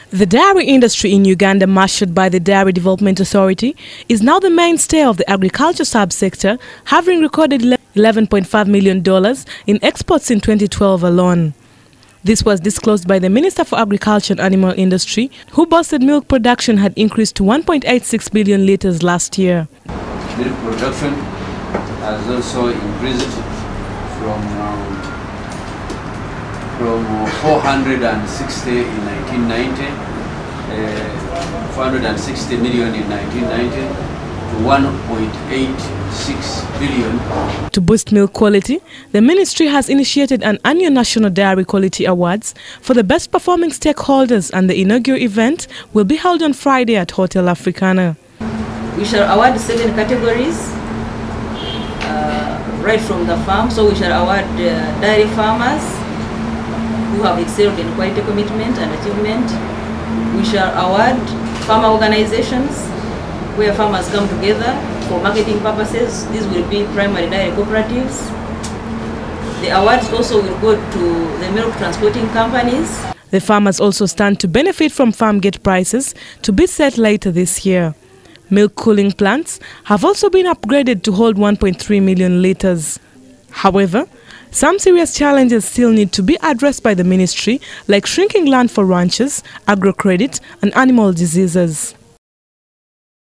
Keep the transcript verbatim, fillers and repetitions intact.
The dairy industry in Uganda, marshaled by the Dairy Development Authority, is now the mainstay of the agriculture subsector, having recorded eleven point five million dollars in exports in twenty twelve alone. This was disclosed by the Minister for Agriculture and Animal Industry, who boasted milk production had increased to one point eight six billion litres last year. Milk production has also increased from um, from four hundred sixty in nineteen ninety, uh, four hundred sixty million in nineteen ninety to one point eight six billion. To boost milk quality, the ministry has initiated an annual National Dairy Quality Awards for the best performing stakeholders, and the inaugural event will be held on Friday at Hotel Africana. We shall award seven categories uh, right from the farm. So we shall award uh, dairy farmers who have excelled in quality commitment and achievement. We shall award farmer organizations where farmers come together for marketing purposes. These will be primary dairy cooperatives. The awards also will go to the milk transporting companies. The farmers also stand to benefit from farm gate prices to be set later this year. Milk cooling plants have also been upgraded to hold one point three million litres. However, some serious challenges still need to be addressed by the ministry, like shrinking land for ranchers, agro-credit and animal diseases.